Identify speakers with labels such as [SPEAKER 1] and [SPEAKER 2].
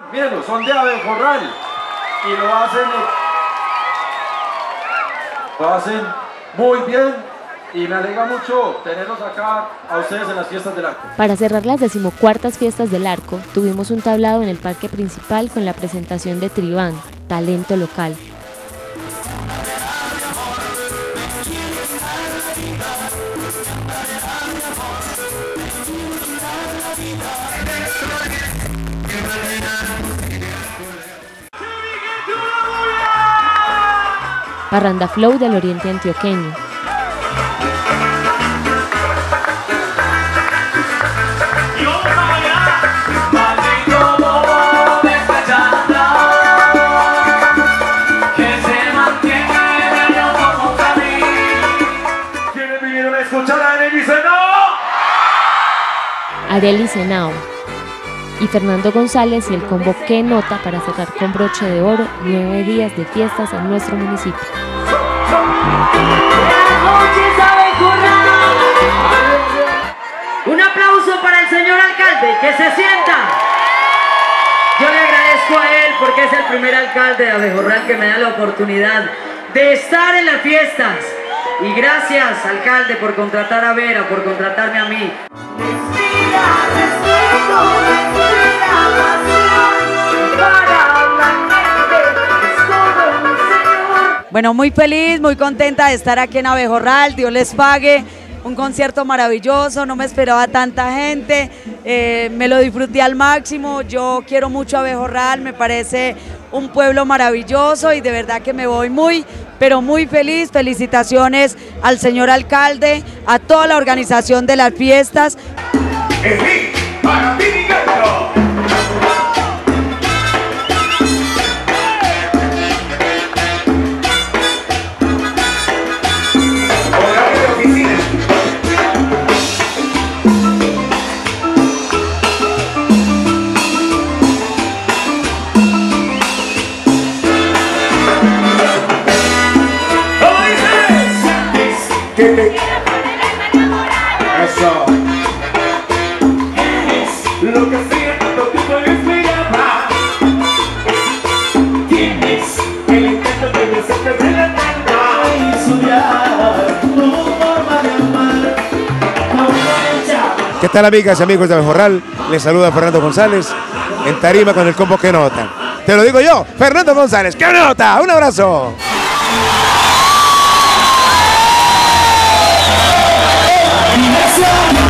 [SPEAKER 1] Mírenlo, son de Abejorral y lo hacen muy bien y me alegra mucho tenerlos acá a ustedes en las fiestas del arco.
[SPEAKER 2] Para cerrar las 14ª fiestas del arco, tuvimos un tablado en el parque principal con la presentación de Tribán, talento local. Parranda Flow del Oriente Antioqueño.
[SPEAKER 1] ¿Quiénes vinieron a escuchar a Arely Senao?
[SPEAKER 2] Arely Senao y Fernando González y el combo Qué Nota para cerrar con broche de oro 9 días de fiestas en nuestro municipio.
[SPEAKER 3] Un aplauso para el señor alcalde, que se sienta. Yo le agradezco a él porque es el primer alcalde de Abejorral que me da la oportunidad de estar en las fiestas. Y gracias, alcalde, por contratar a Vera, por contratarme a mí.
[SPEAKER 4] Bueno, muy feliz, muy contenta de estar aquí en Abejorral, Dios les pague, un concierto maravilloso, no me esperaba tanta gente, me lo disfruté al máximo, yo quiero mucho Abejorral, me parece un pueblo maravilloso y de verdad que me voy muy, pero muy feliz. Felicitaciones al señor alcalde, a toda la organización de las fiestas.
[SPEAKER 1] Eso. Lo que siento tú puedes mirar. Tienes el intento de besarte de la tanda y soñar tu forma de amar.
[SPEAKER 5] ¿Qué tal, amigas y amigos de Abejorral? Les saluda Fernando González en tarima con el combo Qué Nota. Te lo digo yo, Fernando González, ¡Qué Nota! ¡Un abrazo!
[SPEAKER 6] Yes,